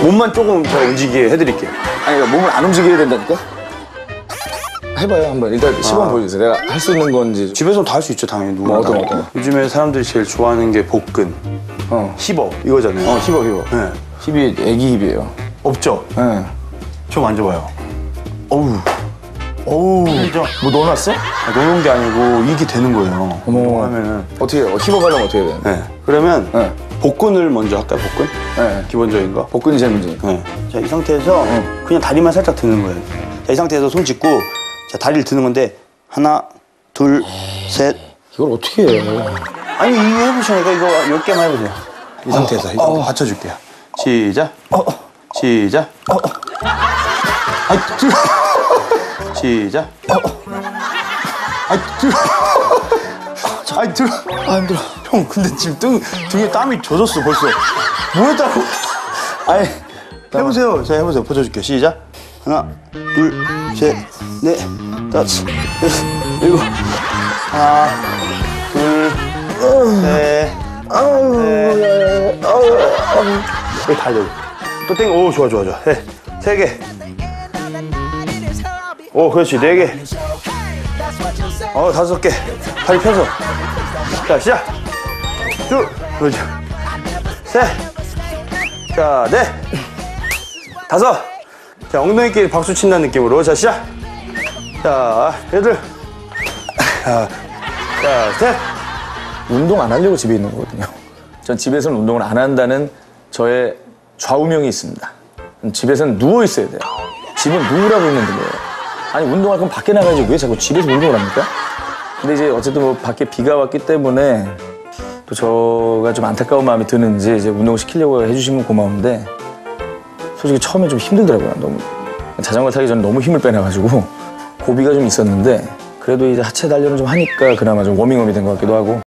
몸만 조금 더 움직이게 해드릴게요. 아니, 그러니까 몸을 안 움직여야 된다니까? 해봐요, 한번. 일단 시범 보여주세요. 내가 할 수 있는 건지. 집에서는 다 할 수 있죠, 당연히. 누구나. 어떤 다. 거? 요즘에 사람들이 제일 좋아하는 게 복근, 힙업 이거잖아요. 힙업. 네. 힙이 애기 힙이에요. 없죠? 네. 좀 만져봐요. 어우. 진짜. 뭐 넣어놨어? 넣어놓은 게 아니고 이게 되는 거예요. 어머. 하면은. 어떻게 해요? 힙업 하려면 어떻게 해야 되나? 네. 그러면 네. 복근을 먼저 할까요, 복근? 네. 기본적인 거. 복근이 제일 문제니까. 네. 자, 이 상태에서 그냥 다리만 살짝 드는 거예요. 자, 이 상태에서 손 짚고 자, 다리를 드는 건데 하나, 둘, 셋. 이걸 어떻게 해? 아니, 이거 해보시니까 이거 10개만 해보세요. 이 상태에서. 이 상태 받쳐줄게요. 시작. 시작. 아이, 들어. 시작. 아이, 들어. 아이, 들어. 아, 힘들어. 형, 근데 지금 등에 땀이 젖었어, 벌써. 뭐 했다고? 아니, 해보세요. 자, 해보세요. 보여줄게요. 시작. 하나, 둘, 셋, 넷, 다섯, 여섯, 일곱. 하나, 둘, 셋, 넷. 여기 다 여기. 또 땡. 오, 좋아. 셋, 3개. 오, 그렇지. 4개. 5개. 다리 펴서. 자, 시작. 쭉. 그렇죠. 셋. 자, 넷. 5. 자, 엉덩이끼리 박수 친다는 느낌으로. 자, 시작. 자, 8. 자, 셋. 운동 안 하려고 집에 있는 거거든요. 전 집에서는 운동을 안 한다는 저의 좌우명이 있습니다. 집에서는 누워 있어야 돼요. 집은 누우라고 있는 데예요. 아니, 운동할 거면 밖에 나가야지 왜 자꾸 집에서 운동을 합니까? 근데 이제 어쨌든 뭐 밖에 비가 왔기 때문에 또 저가 좀 안타까운 마음이 드는지 이제 운동을 시키려고 해주시면 고마운데 솔직히 처음에 좀 힘들더라고요. 너무 자전거 타기 전에 너무 힘을 빼놔가지고 고비가 좀 있었는데 그래도 이제 하체 단련을 좀 하니까 그나마 좀 워밍업이 된 것 같기도 하고.